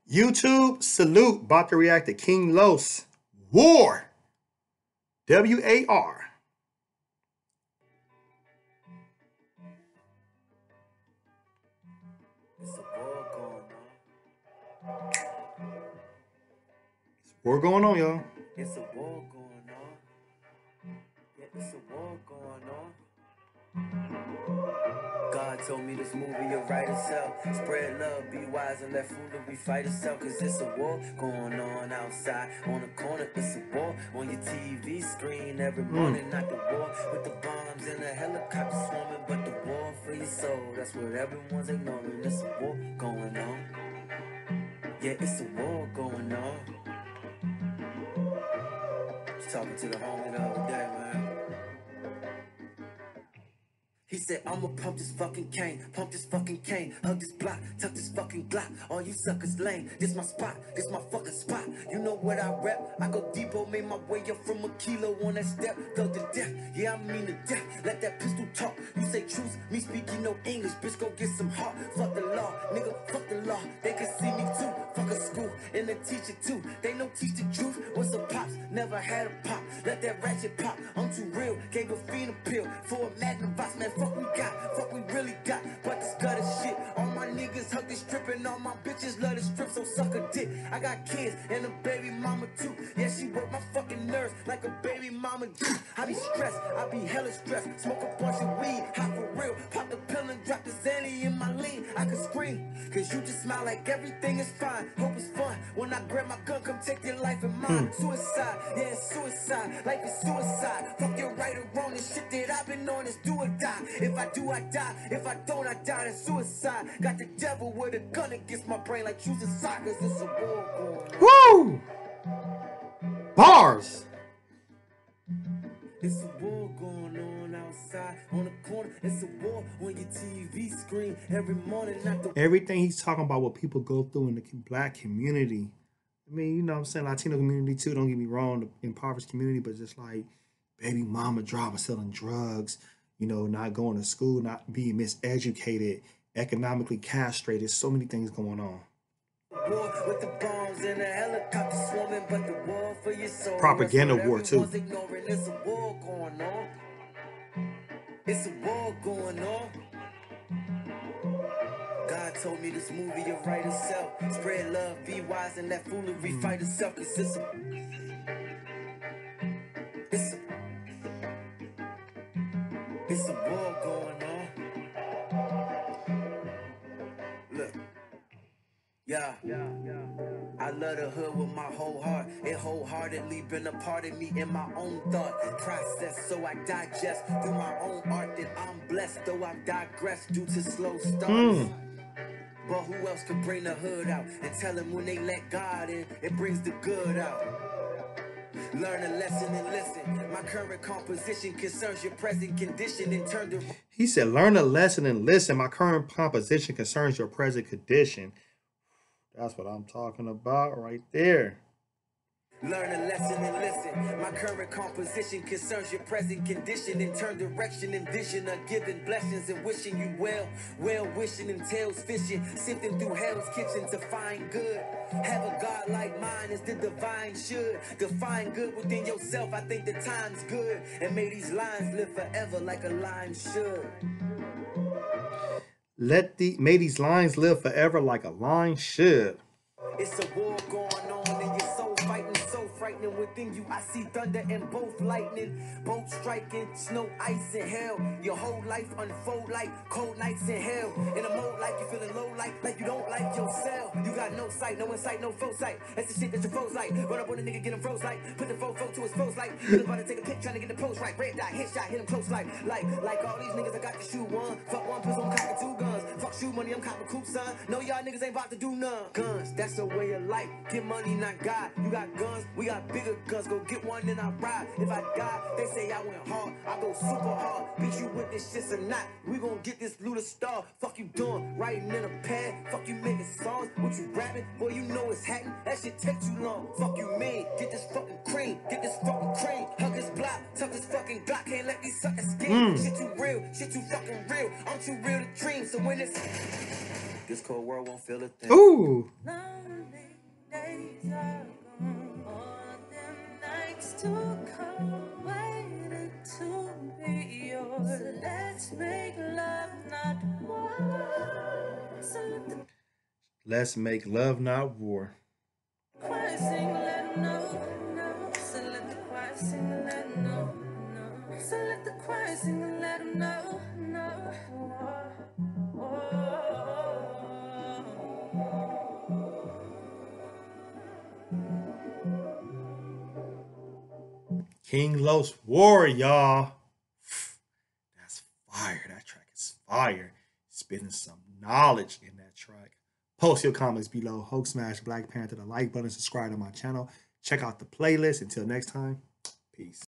YouTube salute. About to react to King Los. War. WAR. It's a war going on. War going on, y'all. It's a war going on. Yeah, it's a war going on. God told me this movie will write itself. Spread love, be wise, and let foolery fight itself. Cause it's a war going on outside. On the corner, it's a war. On your TV screen every morning, not the war. With the bombs and the helicopters swarming, but the war for your soul. That's what everyone's ignoring. It's a war going on. Yeah, it's a war going on. Just talking to the homie the other day, man. He said, I'ma pump this fucking cane, hug this block, tuck this fucking Glock. All you suckers lame, this my spot, this my fucking spot. You know what I rap? I go depot, made my way up from a kilo on that step, thug to death. Yeah, I mean to death. Let that pistol talk. You say truth, me speaking no English, bitch, go get some heart. Fuck the law, nigga, fuck the law. They can see me too, fuck a school, and the teacher too. They know teach the truth. What's a pops? Never had a pop. Let that ratchet pop. I'm too real, gave a fiend a pill for a Magnavox, man. Fuck we got, fuck we really got, but this gutter shit. All my niggas hug this strip and all my bitches love this strip, so suck a dick. I got kids and a baby mama too. Yeah, she work my fucking nerves like a baby mama do. I be stressed, I be hella stressed. Smoke a bunch of weed, hot for real. Pop the pill and drop the Zanny in my lean. I could scream, cause you just smile like everything is fine. Hope it's fun. When I grab my gun, come take your life and mine. Suicide, yeah, it's suicide. Life is suicide. Fuck your right or wrong. This shit that I've been on is do or die. If I do, I die. If I don't, I die. That's suicide. Got the devil with a gun against my brain like choosing soccer. It's a war going on. Woo! Bars. It's a war going on outside on the corner. It's a war on your TV screen every morning. Not the Everything he's talking about what people go through in the black community. I mean, you know what I'm saying? Latino community too, don't get me wrong, the impoverished community, but just like baby mama drama, selling drugs, you know, not going to school, not being miseducated, economically castrated, so many things going on. war with the bombs and the helicopter swarming, but the war for your soul. Propaganda That's what war, too. everyone's ignoring. It's a war going on. It's a war going on. God told me this movie will write itself. Spread love, be wise, and let foolery fight itself. Cause it's a it's a war going on. Look. Yeah. I love the hood with my whole heart. It wholeheartedly been a part of me in my own thought process. So I digest through my own art that I'm blessed. Though I've digressed due to slow starts. But who else could bring the hood out and tell them when they let God in, it brings the good out. Learn a lesson and listen. My current composition concerns your present condition and turn the... He said, learn a lesson and listen. My current composition concerns your present condition. That's what I'm talking about right there. Learn a lesson and listen. My current composition concerns your present condition and turn direction and vision of giving blessings and wishing you well. Well wishing entails fishing, sifting through hell's kitchen to find good. Have a God like mine as the divine should. Define good within yourself. I think the time's good. And may these lines live forever like a line should. May these lines live forever like a line should. It's a war going on and your soul fighting, so frightening within you. I see thunder and both lightning, both striking, snow, ice, and hell. Your whole life unfold like cold nights in hell. In a mode like you feeling low, like you don't like yourself. You got no sight, no insight, no foresight. That's the shit that your foes like. Run up on a nigga, get him froze like. Put the fofo to his foes like. You about to take a pic, trying to get the post right. Red dot, headshot, hit him close like all these niggas. I got to shoot one. Fuck one pistol, I'm cocking two guns. Fuck shoot money, I'm copping coupe, son. No, y'all niggas ain't about to do none. Guns, that's a way of life. Get money, not God. You got guns, we got bigger guns. Go get one, then I ride. If I die, they say I went hard. I go super hard. Beat you with this shit or not. We gon' get this Luda star. Fuck you doing? Writing in a pad. Fuck you making songs. What you rapping? Boy, you know it's hacking. That shit take too long. Fuck you mean? Get this fucking cream. Get this fucking cream. Hug this block. Tuck this fucking Glock. Can't let these suckers skin. Shit too real. Shit too fucking real. I'm too real to dream. So when it's... This cold world won't feel a thing. Ooh. Let's make love, not war. Quiet sing, let 'em know, no. So let the quiet sing and let 'em know, no. So let the quiet sing and let 'em know, no. King Los War, y'all. That's fire. That track is fire. Spitting some knowledge in that track. Post your comments below. Hulk smash Black Panther, the like button, subscribe to my channel. Check out the playlist. Until next time, peace.